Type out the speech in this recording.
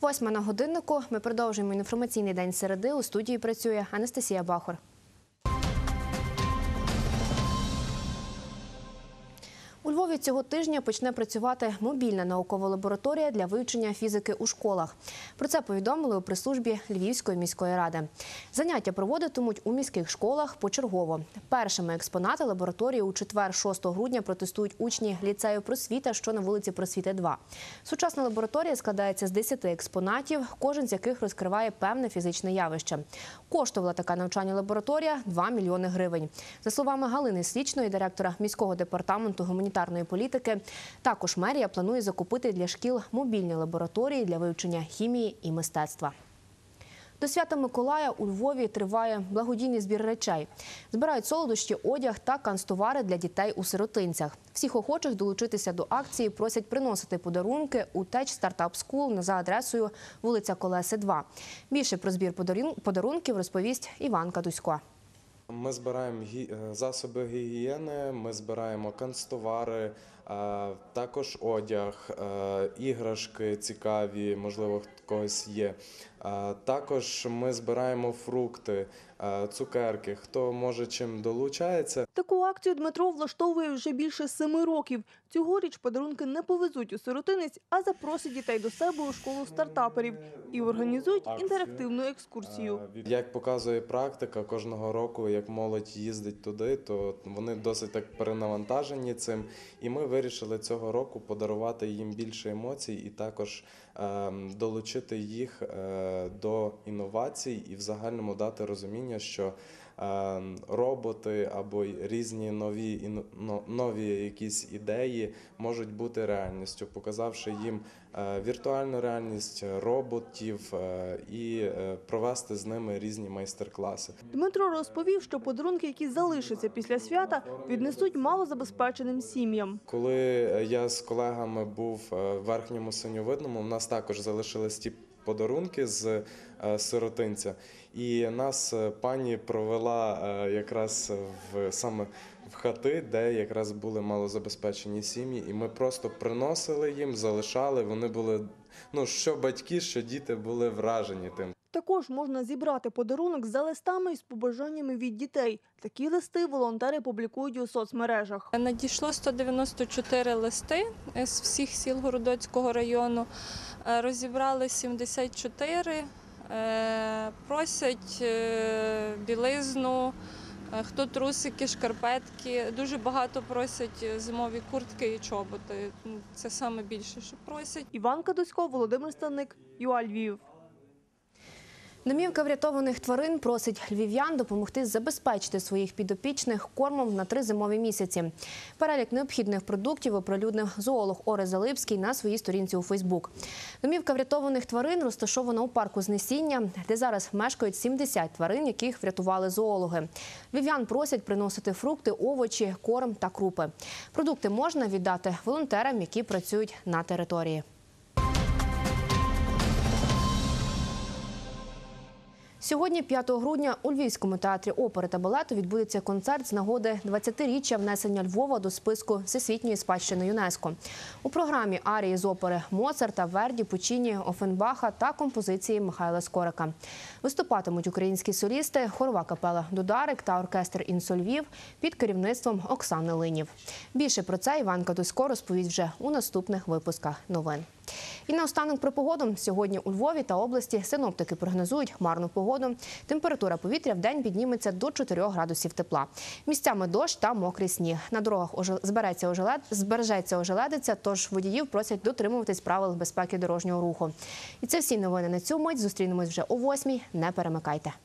8 на годиннику. Ми продовжуємо інформаційний день середи. У студії працює Анастасія Бахор. У Львові цього тижня почне працювати мобільна наукова лабораторія для вивчення фізики у школах. Про це повідомили у прес-службі Львівської міської ради. Заняття проводитимуть у міських школах почергово. Першими експонати лабораторії у четвер, 6 грудня, протестують учні ліцею «Просвіта», що на вулиці Просвіти, 2. Сучасна лабораторія складається з 10 експонатів, кожен з яких розкриває певне фізичне явище. Коштувала така навчальна лабораторія 2 мільйони гривень. За словами Галини Слічної, директора міського департаменту гуманітарної політики, також мерія планує закупити для шкіл мобільні лабораторії для вивчення хімії і мистецтва. До Свята Миколая у Львові триває благодійний збір речей. Збирають солодощі, одяг та канцтовари для дітей у сиротинцях. Всіх охочих долучитися до акції просять приносити подарунки у Tech Startup School за адресою вулиця Колеси, 2. Більше про збір подарунків розповість Іван Кадусько. Ми збираємо засоби гігієни, ми збираємо канцтовари, також одяг, іграшки цікаві, можливо, в когось є. Також ми збираємо фрукти, цукерки, хто може чим долучається. Таку акцію Дмитро влаштовує вже більше 7 років. Цьогоріч подарунки не повезуть у сиротинець, а запросять дітей до себе у школу стартаперів і організують інтерактивну екскурсію. Як показує практика, кожного року, як молодь їздить туди, то вони досить так перенавантажені цим. І ми вирішили цього року подарувати їм більше емоцій і також долучити їх до інновацій і в загальному дати розуміння, що роботи або різні нові якісь ідеї можуть бути реальністю, показавши їм віртуальну реальність роботів і провести з ними різні майстер-класи. Дмитро розповів, що подарунки, які залишаться після свята, віднесуть малозабезпеченим сім'ям. Коли я з колегами був в Верхньому Синьовидному, в нас також залишились ті подарунки з сиротинця. І нас пані провела якраз саме в хати, де якраз були малозабезпечені сім'ї. І ми просто приносили їм, залишали. Вони були, що батьки, що діти були вражені тим. Також можна зібрати подарунок за листами із побажаннями від дітей. Такі листи волонтери публікують у соцмережах. Надійшло 194 листи з всіх сіл Городоцького району. Розібрали 74, просять білизну, хто трусики, шкарпетки. Дуже багато просять зимові куртки і чоботи. Це саме більше, що просять. Іван Кадусько, Володимир Станник, ЮА Львів. Домівка врятованих тварин просить львів'ян допомогти забезпечити своїх підопічних кормом на 3 зимові місяці. Перелік необхідних продуктів оприлюднив зоолог Орест Залипський на своїй сторінці у Фейсбук. Домівка врятованих тварин розташована у парку Знесіння, де зараз мешкають 70 тварин, яких врятували зоологи. Львів'ян просять приносити фрукти, овочі, корм та крупи. Продукти можна віддати волонтерам, які працюють на території. Сьогодні, 5 грудня, у Львівському театрі опери та балету відбудеться концерт з нагоди 20-річчя внесення Львова до списку Всесвітньої спадщини ЮНЕСКО. У програмі арії з опери Моцарта, Верді, Пучіні, Офенбаха та композиції Михайла Скорика. Виступатимуть українські солісти, хорова капела «Дударик» та оркестр «Інсо Львів» під керівництвом Оксани Линів. Більше про це Іван Кадусько розповість вже у наступних випусках новин. І наостанок про погоду. Сьогодні у Львові та області синоптики прогнозують хмарну погоду. Температура повітря вдень підніметься до 4 градусів тепла. Місцями дощ та мокрий сніг. На дорогах збережеться ожеледиця, тож водіїв просять дотримуватись правил безпеки дорожнього руху. І це всі новини на цю мить. Зустрінемось вже о 8-й. Не перемикайте.